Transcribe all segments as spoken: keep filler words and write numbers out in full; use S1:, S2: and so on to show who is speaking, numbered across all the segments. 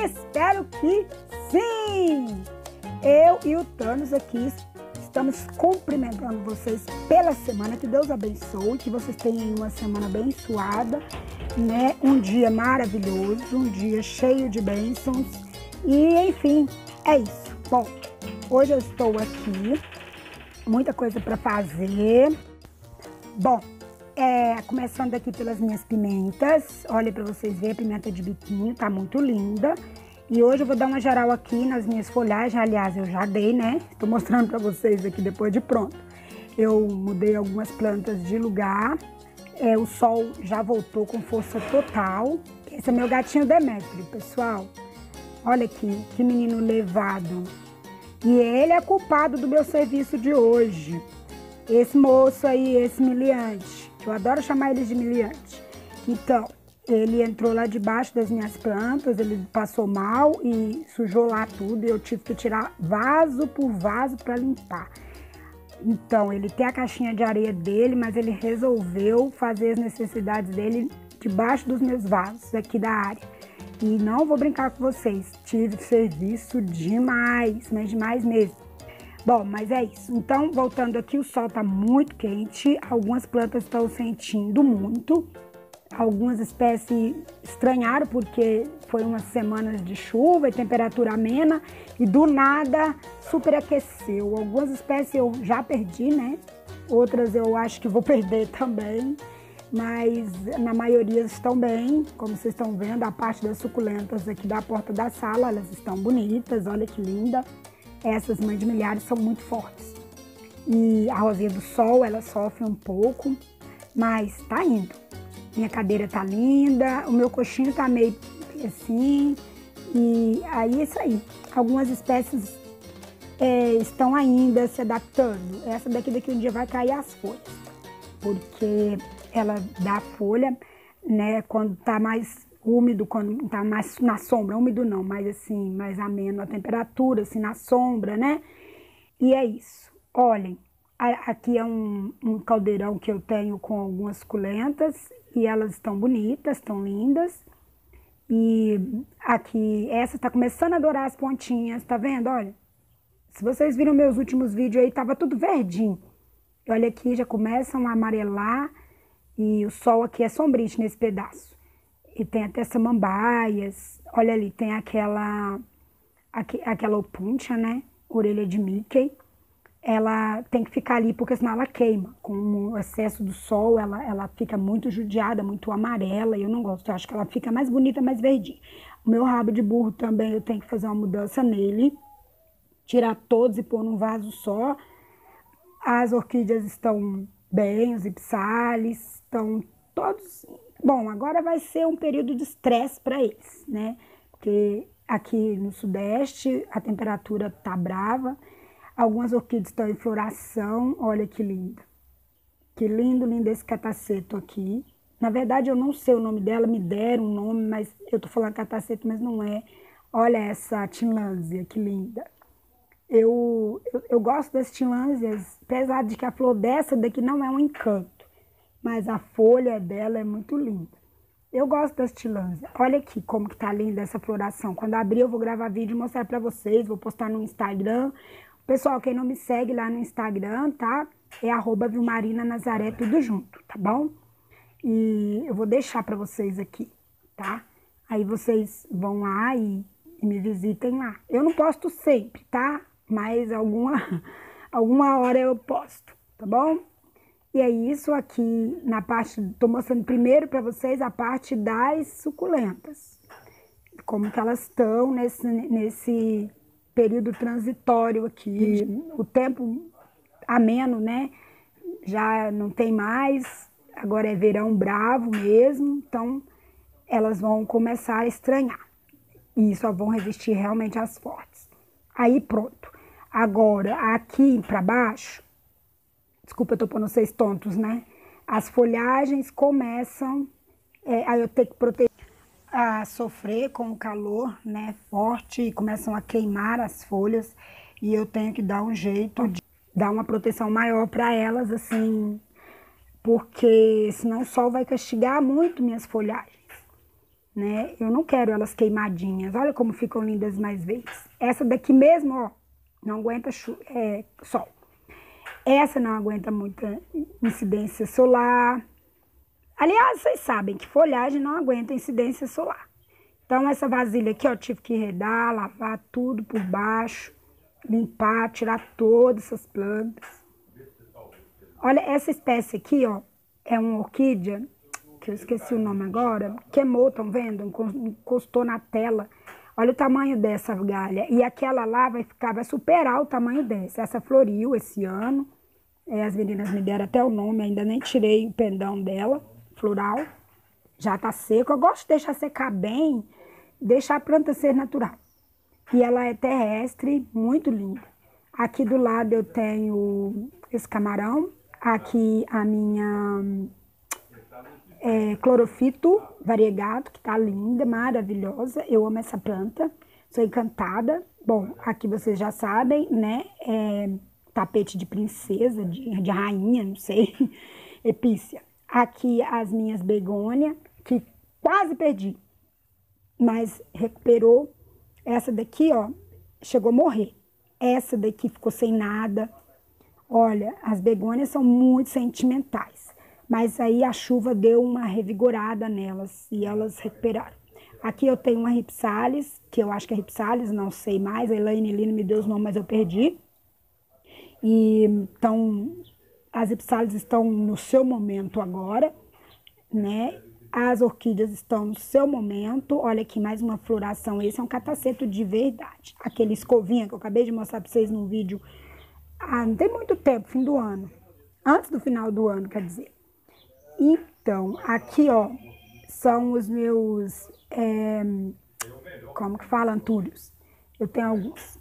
S1: Espero que sim! Eu e o Thanos aqui estamos cumprimentando vocês pela semana. Que Deus abençoe, que vocês tenham uma semana abençoada, né? Um dia maravilhoso, um dia cheio de bênçãos. E, enfim, é isso. Bom, hoje eu estou aqui, muita coisa para fazer. Bom, é, começando aqui pelas minhas pimentas. Olha para vocês verem, a pimenta de biquinho tá muito linda. E hoje eu vou dar uma geral aqui nas minhas folhagens. Aliás, eu já dei, né? Estou mostrando para vocês aqui depois de pronto. Eu mudei algumas plantas de lugar. É, o sol já voltou com força total. Esse é meu gatinho Demétrio, pessoal. Olha aqui, que menino levado. E ele é culpado do meu serviço de hoje. Esse moço aí, esse miliante. Eu adoro chamar eles de miliante. Então, ele entrou lá debaixo das minhas plantas, ele passou mal e sujou lá tudo. E eu tive que tirar vaso por vaso para limpar. Então, ele tem a caixinha de areia dele, mas ele resolveu fazer as necessidades dele debaixo dos meus vasos aqui da área. E não vou brincar com vocês, tive serviço demais, mas demais mesmo. Bom, mas é isso. Então, voltando aqui, o sol tá muito quente, algumas plantas estão sentindo muito. Algumas espécies estranharam porque foi umas semanas de chuva e temperatura amena e do nada superaqueceu. Algumas espécies eu já perdi, né? Outras eu acho que vou perder também, mas na maioria estão bem. Como vocês estão vendo, a parte das suculentas aqui da porta da sala, elas estão bonitas, olha que linda. Essas mães de milhares são muito fortes. E a rosinha do sol, ela sofre um pouco, mas tá indo. Minha cadeira tá linda, o meu coxinho tá meio assim, e aí é isso aí. Algumas espécies é, estão ainda se adaptando. Essa daqui daqui um dia vai cair as folhas, porque ela dá folha, né, quando tá mais úmido, quando tá mais na sombra, úmido não, mas assim, mais ameno a temperatura, assim, na sombra, né? E é isso. Olhem, aqui é um, um caldeirão que eu tenho com algumas suculentas e elas estão bonitas, estão lindas. E aqui, essa tá começando a dourar as pontinhas, tá vendo? Olha, se vocês viram meus últimos vídeos aí, tava tudo verdinho. Olha aqui, já começam a amarelar e o sol aqui é sombrite nesse pedaço. E tem até samambaias, olha ali, tem aquela, aqu, aquela opuntia, né, orelha de Mickey. Ela tem que ficar ali porque senão ela queima. Com o excesso do sol, ela, ela fica muito judiada, muito amarela, e eu não gosto, eu acho que ela fica mais bonita, mais verdinha. O meu rabo de burro também, eu tenho que fazer uma mudança nele, tirar todos e pôr num vaso só. As orquídeas estão bem, os ipsales estão todos... Bom, agora vai ser um período de estresse para eles, né? Porque aqui no sudeste a temperatura tá brava. Algumas orquídeas estão em floração. Olha que lindo. Que lindo, lindo esse cataceto aqui. Na verdade, eu não sei o nome dela, me deram um nome, mas eu tô falando cataceto, mas não é. Olha essa tinlânsia, que linda. Eu, eu, eu gosto das tinlânsias, apesar de que a flor dessa daqui não é um encanto. Mas a folha dela é muito linda. Eu gosto das tilânsias. Olha aqui como que tá linda essa floração. Quando abrir eu vou gravar vídeo e mostrar pra vocês. Vou postar no Instagram. Pessoal, quem não me segue lá no Instagram, tá? É arroba Vilmarina Nazaré, tudo junto, tá bom? E eu vou deixar pra vocês aqui, tá? Aí vocês vão lá e, e me visitem lá. Eu não posto sempre, tá? Mas alguma, alguma hora eu posto, tá bom? E é isso aqui na parte, tô mostrando primeiro para vocês a parte das suculentas. Como que elas estão nesse, nesse período transitório aqui. O tempo ameno, né? Já não tem mais, agora é verão bravo mesmo, então elas vão começar a estranhar. E só vão resistir realmente às fortes. Aí pronto. Agora, aqui para baixo, desculpa, eu tô pondo vocês tontos, né? As folhagens começam, é, aí eu tenho que proteger, a sofrer com o calor, né, forte, e começam a queimar as folhas, e eu tenho que dar um jeito de dar uma proteção maior para elas, assim, porque senão o sol vai castigar muito minhas folhagens. né? Eu não quero elas queimadinhas. Olha como ficam lindas mais vezes. Essa daqui mesmo, ó, não aguenta é, sol. Essa não aguenta muita incidência solar. Aliás, vocês sabem que folhagem não aguenta incidência solar. Então, essa vasilha aqui, ó, tive que redar, lavar tudo por baixo, limpar, tirar todas essas plantas. Olha, essa espécie aqui, ó, é uma orquídea, que eu esqueci o nome agora, queimou, estão vendo? Encostou na tela. Olha o tamanho dessa galha. E aquela lá vai ficar, vai superar o tamanho dessa. Essa floriu esse ano. É, as meninas me deram até o nome, ainda nem tirei o pendão dela, floral. Já tá seco. Eu gosto de deixar secar bem, deixar a planta ser natural. E ela é terrestre, muito linda. Aqui do lado eu tenho esse camarão. Aqui a minha é, clorofito variegado, que tá linda, maravilhosa. Eu amo essa planta, sou encantada. Bom, aqui vocês já sabem, né? É, tapete de princesa, de, de rainha, não sei, epícia. Aqui as minhas begônia, que quase perdi, mas recuperou. Essa daqui, ó, chegou a morrer. Essa daqui ficou sem nada. Olha, as begônias são muito sentimentais, mas aí a chuva deu uma revigorada nelas e elas recuperaram. Aqui eu tenho uma Ripsalis, que eu acho que é Ripsalis, não sei mais, a Elaine Lino me deu os nomes, mas eu perdi. E então, as Ripsalis estão no seu momento agora, né? As orquídeas estão no seu momento. Olha aqui, mais uma floração. Esse é um cataceto de verdade. Aquele escovinha que eu acabei de mostrar para vocês no vídeo. Ah, não tem muito tempo, fim do ano. Antes do final do ano, quer dizer. Então, aqui, ó, são os meus, é, como que fala, antúrios. Eu tenho alguns.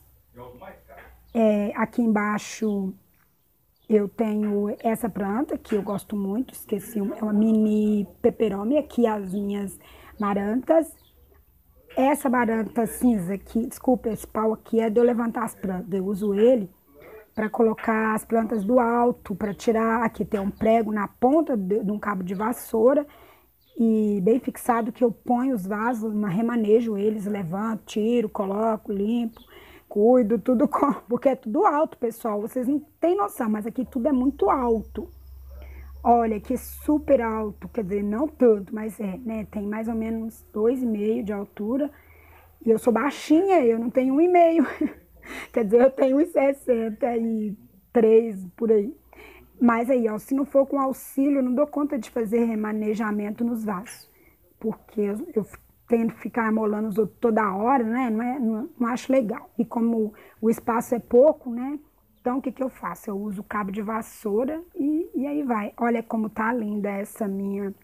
S1: É, aqui embaixo eu tenho essa planta, que eu gosto muito, esqueci, é uma mini peperome. Aqui as minhas marantas. Essa maranta cinza aqui, desculpa, esse pau aqui é de eu levantar as plantas. Eu uso ele para colocar as plantas do alto, para tirar, aqui tem um prego na ponta de, de um cabo de vassoura, e bem fixado que eu ponho os vasos, remanejo eles, levanto, tiro, coloco, limpo, cuido, tudo com, porque é tudo alto, pessoal, vocês não têm noção, mas aqui tudo é muito alto. Olha, aqui é super alto, quer dizer, não tanto, mas é, né, tem mais ou menos dois e meio de altura, e eu sou baixinha, eu não tenho um e meio. Quer dizer, eu tenho uns sessenta e três por aí. Mas aí, ó, se não for com auxílio, eu não dou conta de fazer remanejamento nos vasos. Porque eu, eu tendo que ficar amolando os outros toda hora, né? Não, é, não, não acho legal. E como o espaço é pouco, né? Então, o que que eu faço? Eu uso o cabo de vassoura e, e aí vai. Olha como tá linda essa minha...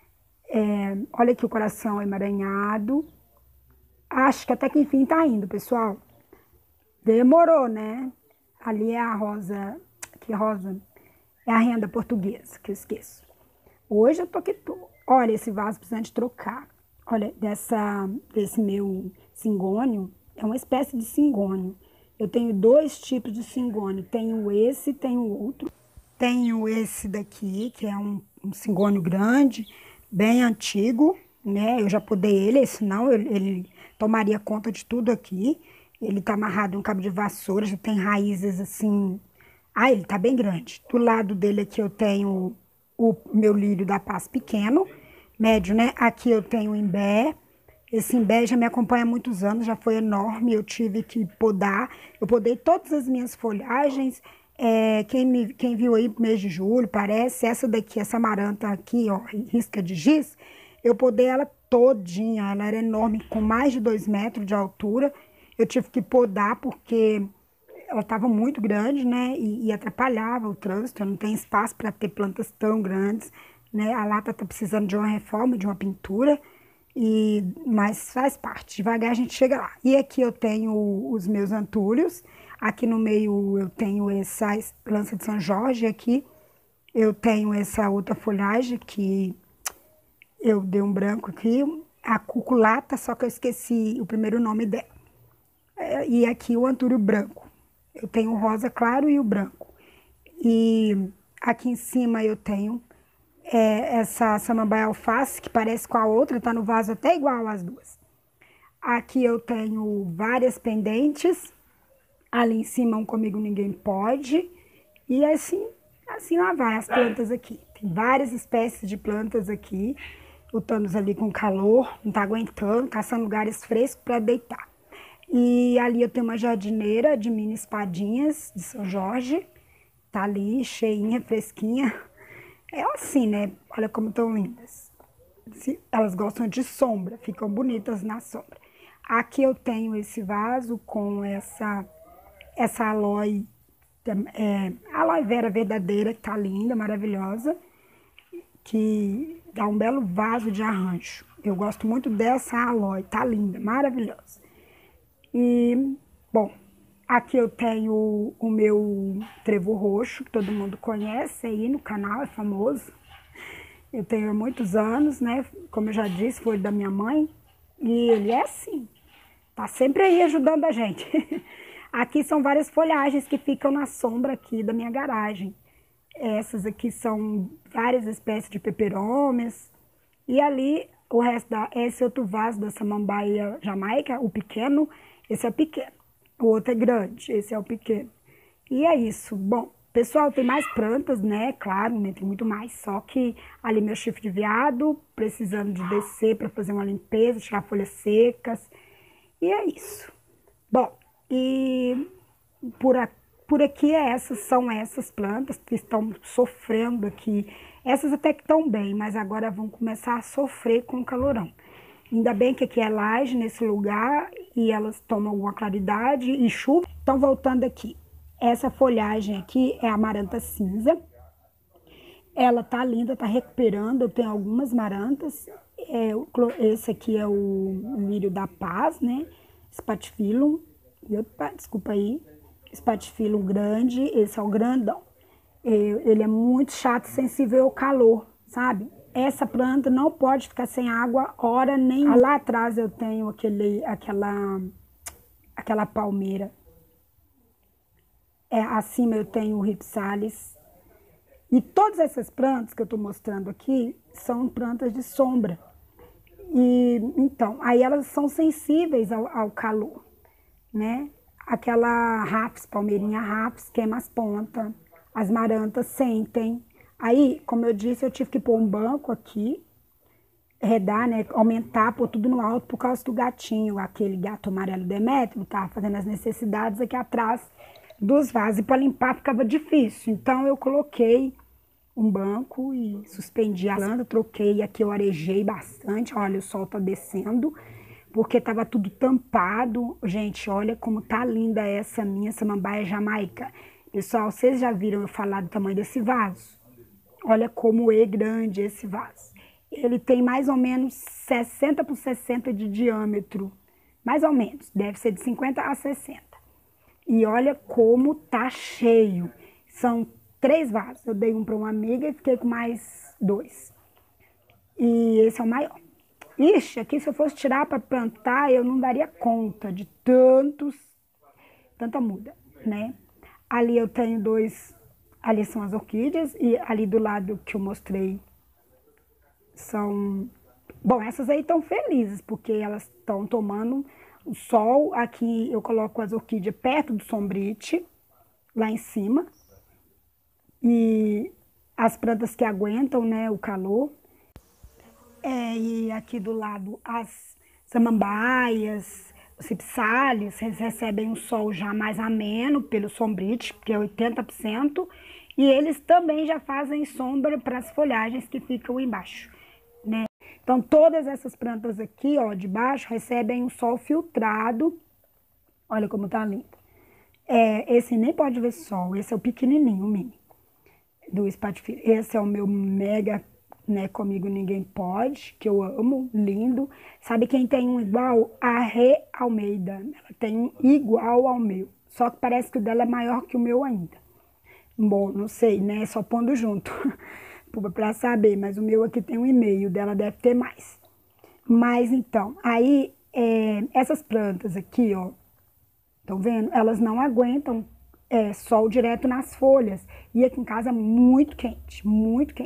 S1: É, olha aqui o coração emaranhado. Acho que até que enfim tá indo, pessoal. Demorou, né? Ali é a rosa, que rosa? É a renda portuguesa, que eu esqueço. Hoje eu tô que tô. Olha, esse vaso precisando de trocar. Olha, dessa, desse meu cingônio, é uma espécie de cingônio. Eu tenho dois tipos de cingônio. Tenho esse e tenho outro. Tenho esse daqui, que é um, um cingônio grande, bem antigo, né? Eu já podei ele, senão ele, ele tomaria conta de tudo aqui. Ele tá amarrado em um cabo de vassoura, já tem raízes assim... Ah, ele tá bem grande. Do lado dele aqui eu tenho o meu lírio da paz pequeno, médio, né? Aqui eu tenho o imbé. Esse imbé já me acompanha há muitos anos, já foi enorme, eu tive que podar. Eu podei todas as minhas folhagens. É, quem, me, quem viu aí no mês de julho, parece, essa daqui, essa maranta aqui, ó, risca de giz, eu podei ela todinha. Ela era enorme, com mais de dois metros de altura. Eu tive que podar porque ela estava muito grande, né? E, e atrapalhava o trânsito. Eu não tenho espaço para ter plantas tão grandes, né? A lata está precisando de uma reforma, de uma pintura, e, mas faz parte. Devagar a gente chega lá. E aqui eu tenho os meus antúrios. Aqui no meio eu tenho essa lança de São Jorge. Aqui eu tenho essa outra folhagem que eu dei um branco aqui. A cuculata, só que eu esqueci o primeiro nome dela. E aqui o antúrio branco. Eu tenho o rosa claro e o branco. E aqui em cima eu tenho é, essa samambaia alface, que parece com a outra, tá no vaso até igual as duas. Aqui eu tenho várias pendentes. Ali em cima, um Comigo Ninguém Pode. E assim, assim lá vai as plantas aqui. Tem várias espécies de plantas aqui. O Thanos ali com calor, não tá aguentando, caçando lugares frescos para deitar. E ali eu tenho uma jardineira de mini espadinhas de São Jorge. Tá ali, cheinha, fresquinha. É assim, né? Olha como estão lindas. Elas gostam de sombra, ficam bonitas na sombra. Aqui eu tenho esse vaso com essa, essa aloe, é, aloe vera verdadeira, que tá linda, maravilhosa. Que dá um belo vaso de arranjo. Eu gosto muito dessa aloe, tá linda, maravilhosa. E, bom, aqui eu tenho o meu trevo roxo, que todo mundo conhece aí no canal, é famoso. Eu tenho há muitos anos, né? Como eu já disse, foi da minha mãe. E ele é assim, tá sempre aí ajudando a gente. Aqui são várias folhagens que ficam na sombra aqui da minha garagem. Essas aqui são várias espécies de peperômias. E ali, o resto da, esse outro vaso da samambaia jamaica, o pequeno, esse é o pequeno. O outro é grande, esse é o pequeno. E é isso. Bom, pessoal, tem mais plantas, né? Claro, né? Tem muito mais. Só que ali meu chifre de veado, precisando de descer para fazer uma limpeza, tirar folhas secas. E é isso. Bom, e por aqui. Por aqui essas, são essas plantas que estão sofrendo aqui. Essas até que estão bem, mas agora vão começar a sofrer com o calorão. Ainda bem que aqui é laje nesse lugar e elas tomam alguma claridade e chuva. Então, voltando aqui, essa folhagem aqui é a amaranta cinza. Ela tá linda, tá recuperando. Eu tenho algumas marantas. É, esse aqui é o lírio da paz, né? Spathiphyllum. Opa, desculpa aí. Spathiphyllum grande, esse é o grandão. Ele é muito chato, sensível ao calor, sabe? Essa planta não pode ficar sem água hora nenhuma. Lá atrás eu tenho aquele, aquela, aquela palmeira. É, acima eu tenho o Rhipsalis. E todas essas plantas que eu estou mostrando aqui são plantas de sombra. E então, aí elas são sensíveis ao, ao calor, né? Aquela Rapis, palmeirinha Rapis, queima as pontas, as marantas sentem. Aí, como eu disse, eu tive que pôr um banco aqui, redar, né, aumentar, pôr tudo no alto por causa do gatinho, aquele gato amarelo Demétrio, tava fazendo as necessidades aqui atrás dos vasos. E para limpar ficava difícil, então eu coloquei um banco e suspendi a planta, troquei aqui, eu arejei bastante, olha, o sol tá descendo. Porque tava tudo tampado. Gente, olha como tá linda essa minha samambaia jamaica. Pessoal, vocês já viram eu falar do tamanho desse vaso? Olha como é grande esse vaso. Ele tem mais ou menos sessenta por sessenta de diâmetro. Mais ou menos, deve ser de cinquenta a sessenta. E olha como tá cheio. São três vasos. Eu dei um para uma amiga e fiquei com mais dois. E esse é o maior. Ixi, aqui se eu fosse tirar para plantar, eu não daria conta de tantos, tanta muda, né? Ali eu tenho dois, ali são as orquídeas e ali do lado que eu mostrei são... Bom, essas aí estão felizes porque elas estão tomando o sol. Aqui eu coloco as orquídeas perto do sombrite, lá em cima. E as plantas que aguentam, né, o calor. É, e aqui do lado as samambaias, os cipsálios, eles recebem um sol já mais ameno pelo sombrite, que é oitenta por cento, e eles também já fazem sombra para as folhagens que ficam embaixo, né? Então todas essas plantas aqui, ó, de baixo, recebem um sol filtrado. Olha como tá lindo. É, esse nem pode ver sol, esse é o pequenininho, o mini, do Spathiphyllum. Esse é o meu mega, né, Comigo Ninguém Pode, que eu amo, lindo. Sabe quem tem um igual? A Rê Almeida. Ela tem um igual ao meu, só que parece que o dela é maior que o meu ainda. Bom, não sei, né, só pondo junto para saber, mas o meu aqui tem um e meio, dela deve ter mais. Mas então, aí, é, essas plantas aqui, ó, estão vendo? Elas não aguentam é, sol direto nas folhas. E aqui em casa é muito quente, muito quente.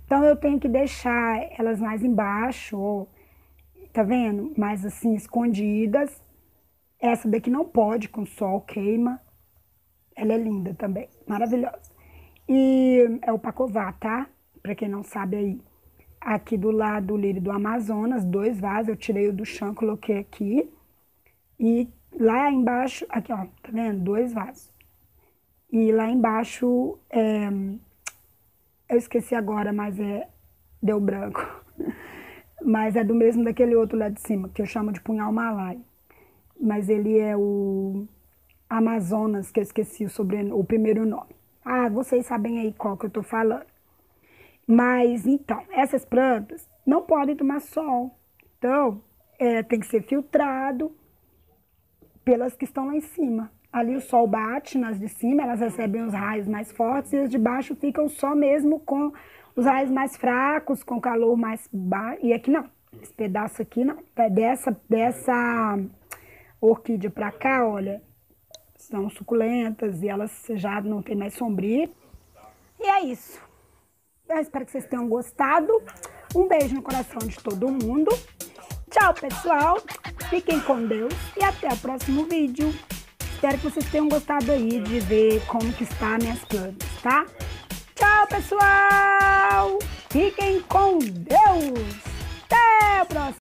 S1: Então eu tenho que deixar elas mais embaixo, ou, tá vendo? Mais assim, escondidas. Essa daqui não pode, com sol, queima. Ela é linda também, maravilhosa. E é o Pacová, tá? Pra quem não sabe aí. Aqui do lado do lírio do Amazonas, dois vasos, eu tirei o do chão, coloquei aqui. E lá embaixo, aqui ó, tá vendo? Dois vasos. E lá embaixo, é, eu esqueci agora, mas é, deu branco. Mas é do mesmo daquele outro lá de cima, que eu chamo de punhal malai. Mas ele é o Amazonas, que eu esqueci o, sobre, o primeiro nome. Ah, vocês sabem aí qual que eu tô falando. Mas, então, essas plantas não podem tomar sol. Então, é, tem que ser filtrado pelas que estão lá em cima. Ali o sol bate nas de cima, elas recebem os raios mais fortes, e as de baixo ficam só mesmo com os raios mais fracos, com calor mais baixo. E aqui não, esse pedaço aqui não. Dessa, dessa orquídea pra cá, olha, são suculentas e elas já não tem mais sombrio. E é isso. Eu espero que vocês tenham gostado. Um beijo no coração de todo mundo. Tchau, pessoal. Fiquem com Deus e até o próximo vídeo. Espero que vocês tenham gostado aí de ver como que está minhas plantas, tá? Tchau, pessoal. Fiquem com Deus. Até o próximo.